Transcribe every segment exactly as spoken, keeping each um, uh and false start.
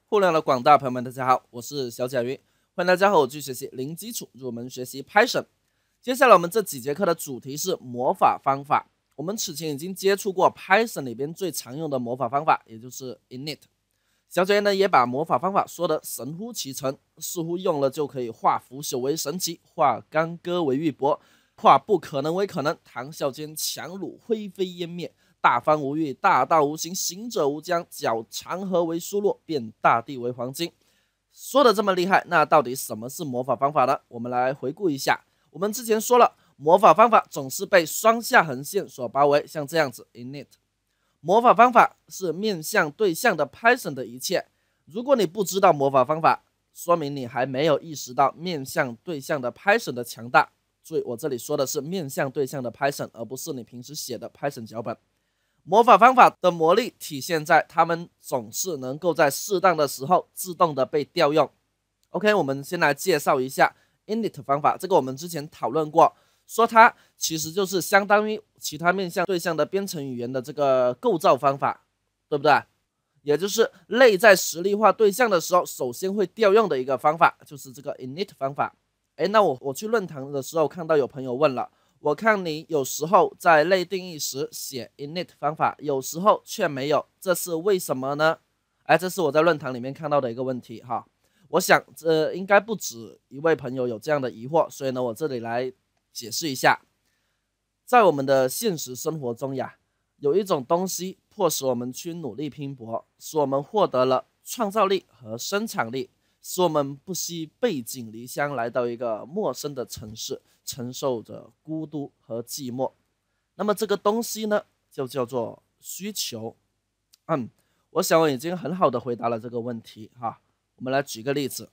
互联网的广大朋友们，大家好，我是小贾云，欢迎大家和我继续学习零基础入门学习 Python。接下来我们这几节课的主题是魔法方法。我们此前已经接触过 Python 里边最常用的魔法方法，也就是 init。小贾云呢也把魔法方法说得神乎其神，似乎用了就可以化腐朽为神奇，化干戈为玉帛，化不可能为可能，谈笑间强弩灰飞烟灭。大方无欲，大道无形，行者无疆，搅长河为疏落，变大地为黄金。说的这么厉害，那到底什么是魔法方法呢？我们来回顾一下。我们之前说了，魔法方法总是被双下横线所包围，像这样子 init。魔法方法是面向对象的 Python 的一切。如果你不知道魔法方法，说明你还没有意识到面向对象的 Python 的强大。注意，我这里说的是面向对象的 Python， 而不是你平时写的 Python 脚本。魔法方法的魔力体现在它们总是能够在适当的时候自动的被调用。OK， 我们先来介绍一下 init 方法，这个我们之前讨论过，说它其实就是相当于其他面向对象的编程语言的这个构造方法，对不对？也就是类在实例化对象的时候，首先会调用的一个方法，就是这个 init 方法。哎，那我我去论坛的时候看到有朋友问了。我看你有时候在类定义时写 init 方法，有时候却没有，这是为什么呢？哎，这是我在论坛里面看到的一个问题哈。我想这应该不止一位朋友有这样的疑惑，所以呢，我这里来解释一下。在我们的现实生活中呀，有一种东西迫使我们去努力拼搏，使我们获得了创造力和生产力，使我们不惜背井离乡来到一个陌生的城市，承受着孤独和寂寞。那么这个东西呢，就叫做需求。嗯，我想我已经很好的回答了这个问题哈。我们来举个例子，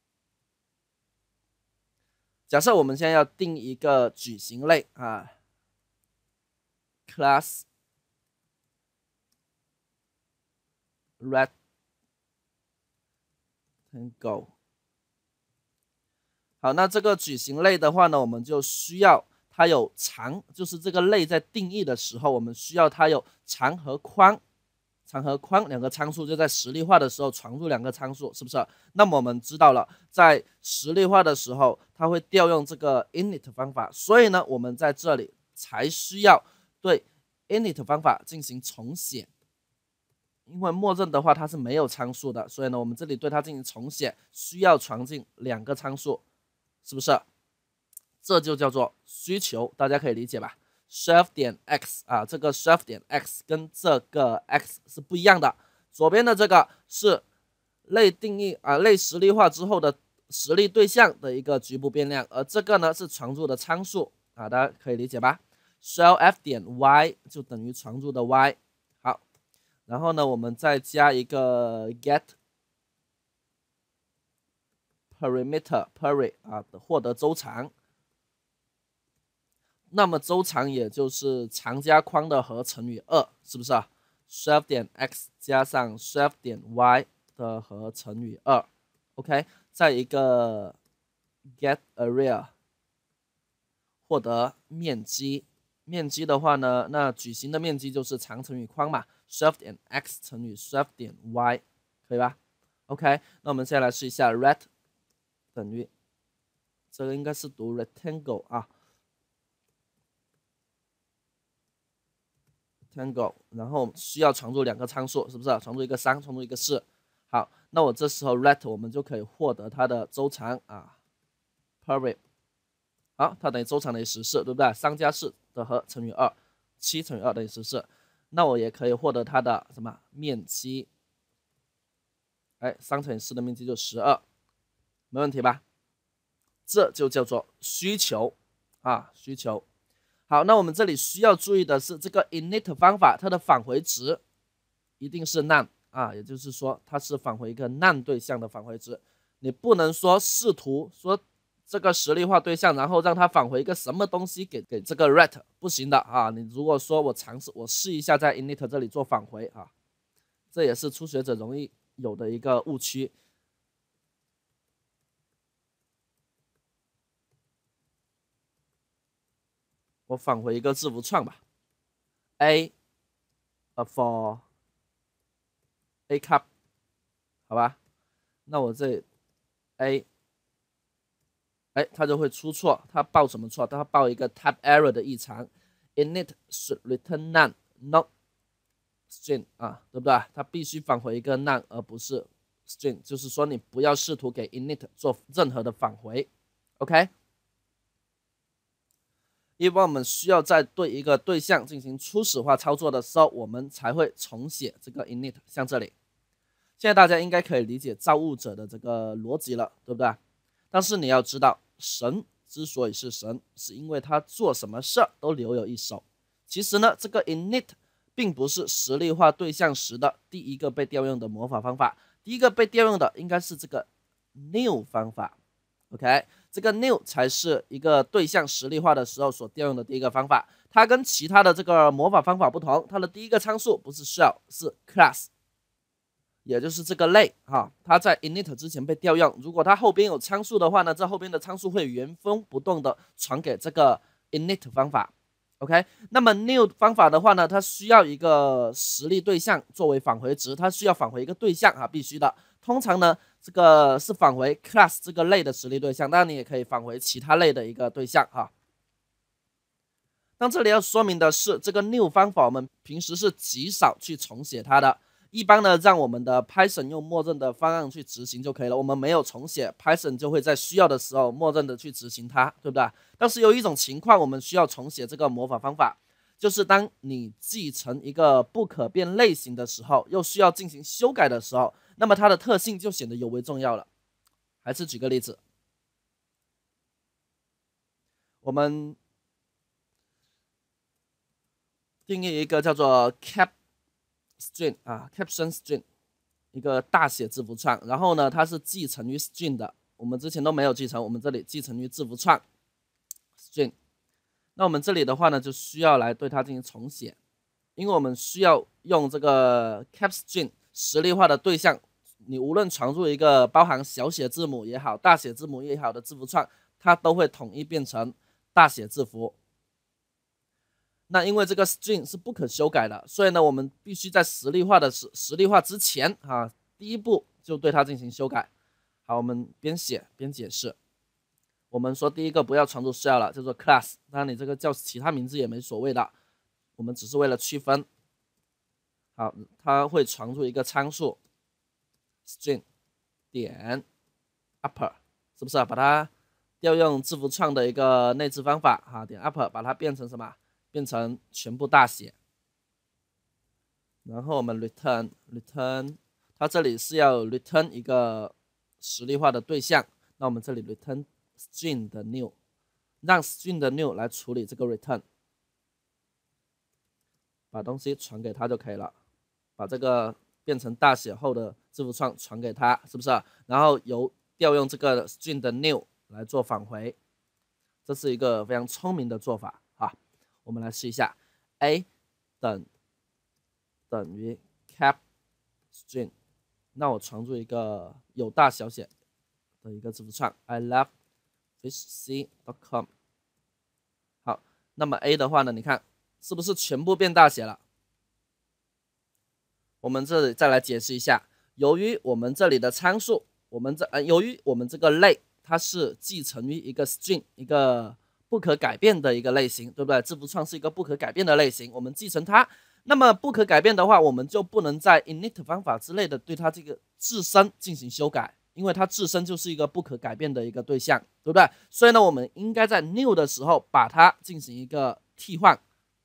假设我们现在要定一个矩形类啊 ，class rectangle。好，那这个矩形类的话呢，我们就需要它有长，就是这个类在定义的时候，我们需要它有长和宽，长和宽两个参数，就在实例化的时候传入两个参数，是不是？那么我们知道了，在实例化的时候，它会调用这个 init 方法，所以呢，我们在这里才需要对 init 方法进行重写。因为默认的话它是没有参数的，所以呢，我们这里对它进行重写，需要传进两个参数。是不是？这就叫做需求，大家可以理解吧 ？chef 点 x 啊，这个 chef 点 x 跟这个 x 是不一样的。左边的这个是类定义啊，类实例化之后的实例对象的一个局部变量，而这个呢是传入的参数啊，大家可以理解吧 ？chef f 点 y 就等于传入的 y。好，然后呢，我们再加一个 get。perimeter peri 啊，获得周长，那么周长也就是长加宽的和乘以二，是不是啊 ？chef 点 x 加上 chef 点 y 的和乘以二 ，OK， 再一个 get area 获得面积，面积的话呢，那矩形的面积就是长乘以宽嘛 ，chef 点 x 乘以 chef 点 y， 可以吧 ？OK， 那我们现在来试一下 ret。等于，这个应该是读 rectangle 啊 ，rectangle， 然后需要传入两个参数，是不是？传入一个三，传入一个四。好，那我这时候 ret 我们就可以获得它的周长啊 ，peri， 好，它等于周长等于十四，对不对？三加四的和乘以二，七乘以二等于十四。那我也可以获得它的什么面积？哎，三乘以四的面积就十二。没问题吧？这就叫做需求啊，需求。好，那我们这里需要注意的是，这个 init 方法它的返回值一定是 none 啊，也就是说它是返回一个 none 对象的返回值。你不能说试图说这个实例化对象，然后让它返回一个什么东西给给这个 ret， 不行的啊。你如果说我尝试我试一下在 init 这里做返回啊，这也是初学者容易有的一个误区。我返回一个字符串吧 ，a a for a cup， 好吧那我这里 a， 哎，它就会出错，它报什么错？它报一个 type error 的异常 ，init should return none not string 啊，对不对？它必须返回一个 none 而不是 string， 就是说你不要试图给 init 做任何的返回 ，OK？ 一般我们需要在对一个对象进行初始化操作的时候，我们才会重写这个 init， 像这里。现在大家应该可以理解造物者的这个逻辑了，对不对？但是你要知道，神之所以是神，是因为他做什么事都留有一手。其实呢，这个 init 并不是实例化对象时的第一个被调用的魔法方法，第一个被调用的应该是这个 new 方法。OK， 这个 new 才是一个对象实例化的时候所调用的第一个方法。它跟其他的这个魔法方法不同，它的第一个参数不是 shell， 是 class。也就是这个类哈，它在 init 之前被调用。如果它后边有参数的话呢，这后边的参数会原封不动的传给这个 init 方法。OK， 那么 new 方法的话呢，它需要一个实例对象作为返回值，它需要返回一个对象啊，必须的。通常呢，这个是返回 class 这个类的实例对象，当然你也可以返回其他类的一个对象哈。但这里要说明的是，这个 new 方法我们平时是极少去重写它的。一般呢，让我们的 Python 用默认的方案去执行就可以了。我们没有重写 ，Python 就会在需要的时候默认的去执行它，对不对？但是有一种情况，我们需要重写这个魔法方法，就是当你继承一个不可变类型的时候，又需要进行修改的时候，那么它的特性就显得尤为重要了。还是举个例子，我们定义一个叫做 cap string 啊 caption string 一个大写字符串，然后呢，它是继承于 string 的，我们之前都没有继承，我们这里继承于字符串 string。那我们这里的话呢，就需要来对它进行重写，因为我们需要用这个 cap string 实例化的对象，你无论传入一个包含小写字母也好，大写字母也好的字符串，它都会统一变成大写字符。那因为这个 string 是不可修改的，所以呢，我们必须在实例化的实实例化之前啊，第一步就对它进行修改。好，我们边写边解释。我们说第一个不要传入 shell 了，叫做 class， 当然你这个叫其他名字也没所谓的，我们只是为了区分。好，它会传入一个参数 string 点 upper， 是不是、啊？把它调用字符串的一个内置方法哈，点 upper 把它变成什么？变成全部大写，然后我们 return return， 它这里是要 return 一个实例化的对象，那我们这里 return string 的 new， 让 string 的 new 来处理这个 return， 把东西传给它就可以了，把这个变成大写后的字符串传给它，是不是？然后由调用这个 string 的 new 来做返回，这是一个非常聪明的做法啊。我们来试一下 ，a 等等于 cap string， 那我传入一个有大小写的一个字符串 ，I love fishc dot com。好，那么 a 的话呢，你看是不是全部变大写了？我们这里再来解释一下，由于我们这里的参数，我们这呃，由于我们这个类它是继承于一个 string 一个不可改变的一个类型，对不对？字符串是一个不可改变的类型，我们继承它。那么不可改变的话，我们就不能在 init 方法之类的对它这个自身进行修改，因为它自身就是一个不可改变的一个对象，对不对？所以呢，我们应该在 new 的时候把它进行一个替换，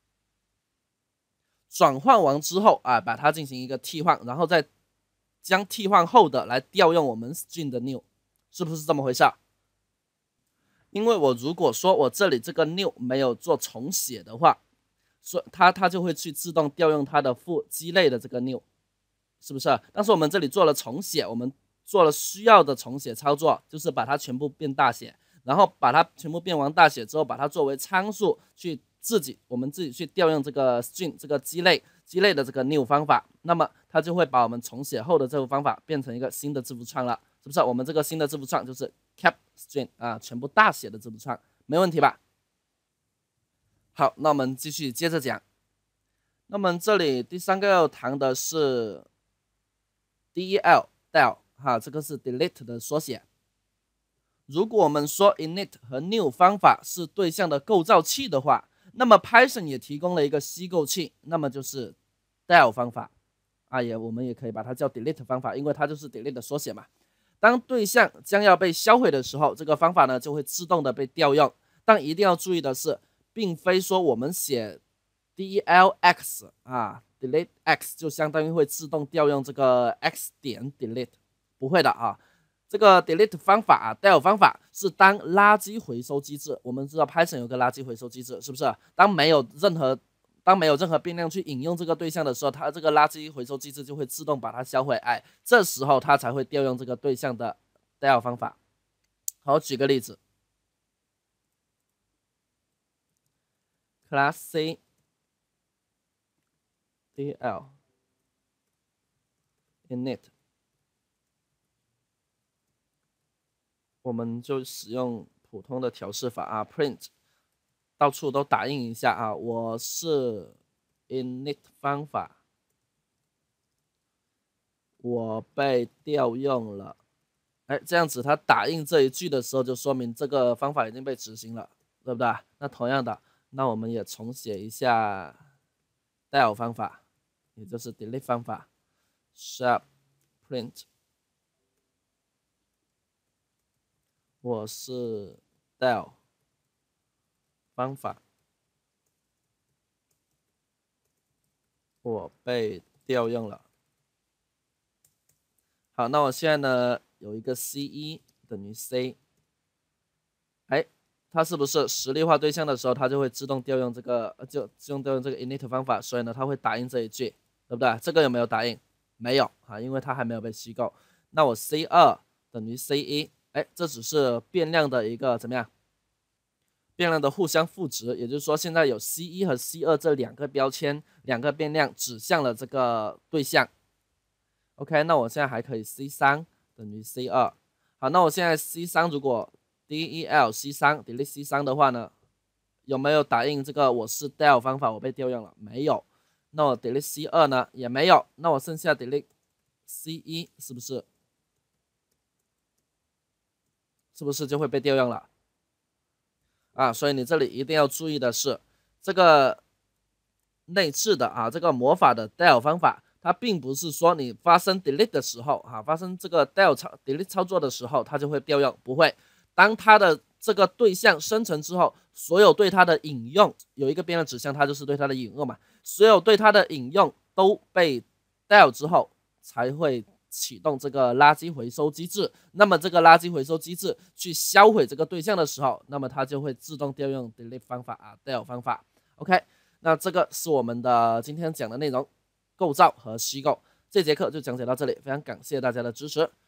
转换完之后啊，把它进行一个替换，然后再将替换后的来调用我们 string 的 new， 是不是这么回事？因为我如果说我这里这个 new 没有做重写的话，所它它就会去自动调用它的父基类的这个 new， 是不是？但是我们这里做了重写，我们做了需要的重写操作，就是把它全部变大写，然后把它全部变完大写之后，把它作为参数去自己我们自己去调用这个 string 这个基类基类的这个 new 方法，那么它就会把我们重写后的这个方法变成一个新的字符串了，是不是？我们这个新的字符串就是 cap string 啊，全部大写的字符串，没问题吧？好，那我们继续接着讲。那么这里第三个要谈的是 del del 哈，这个是 delete 的缩写。如果我们说 init 和 new 方法是对象的构造器的话，那么 Python 也提供了一个吸构器，那么就是 del 方法啊，也我们也可以把它叫 delete 方法，因为它就是 delete 的缩写嘛。当对象将要被销毁的时候，这个方法呢就会自动的被调用。但一定要注意的是，并非说我们写 delx 啊 delete x 就相当于会自动调用这个 x 点 delete， 不会的啊。这个 delete 方法啊 del 方法是当垃圾回收机制，我们知道 Python 有个垃圾回收机制，是不是？当没有任何当没有任何变量去引用这个对象的时候，它这个垃圾回收机制就会自动把它销毁，哎，这时候它才会调用这个对象的 del 方法。好，举个例子 ，class C del init， 我们就使用普通的调试法啊 ，print。到处都打印一下啊！我是 init 方法，我被调用了。哎，这样子它打印这一句的时候，就说明这个方法已经被执行了，对不对？那同样的，那我们也重写一下 del 方法，也就是 delete 方法 ，sharp print， 我是 del。方法，我被调用了。好，那我现在呢有一个 C 一 等于 C， 哎，它是不是实例化对象的时候，它就会自动调用这个，就自动调用这个 init 方法，所以呢，它会打印这一句，对不对？这个有没有打印？没有啊，因为它还没有被吸够。那我 C 二 等于 C 一，哎，这只是变量的一个怎么样？变量的互相赋值，也就是说，现在有 C 一 和 C 二 这两个标签，两个变量指向了这个对象。OK， 那我现在还可以 C 三 等于 C 二。好，那我现在 C 三 如果 del C 三 delete C 三 的话呢，有没有打印这个我是 del 方法我被调用了？没有。那我 delete C 二 呢？也没有。那我剩下 delete C 一 是不是？是不是就会被调用了？啊，所以你这里一定要注意的是，这个内置的啊，这个魔法的 del 方法，它并不是说你发生 delete 的时候，啊，发生这个 del 操 delete 操作的时候，它就会调用，不会。当它的这个对象生成之后，所有对它的引用有一个变量指向它，就是对它的引用嘛，所有对它的引用都被 del 之后，才会启动这个垃圾回收机制，那么这个垃圾回收机制去销毁这个对象的时候，那么它就会自动调用 delete 方法啊 del 方法。OK， 那这个是我们的今天讲的内容，构造和虚构。这节课就讲解到这里，非常感谢大家的支持。